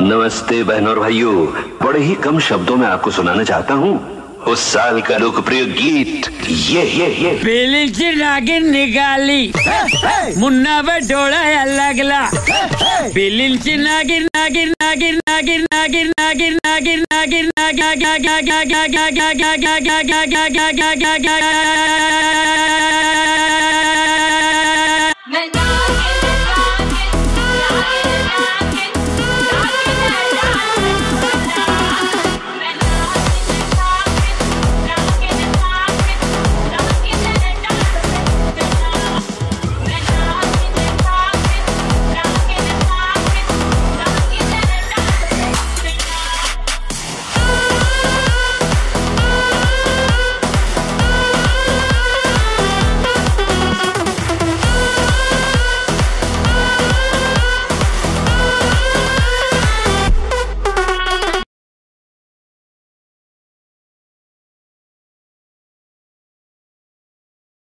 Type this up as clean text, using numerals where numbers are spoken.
नमस्ते बहनों और भाइयों, बड़े ही कम शब्दों में आपको सुनाना चाहता हूँ उस साल का लोकप्रिय गीत ये बेलीची नागिन निकाली मुन्ना बटोड़ा लगला बेलीची नागिन नागिन नागिन नागिन नागिन नागिन नागिन नागिन नागिन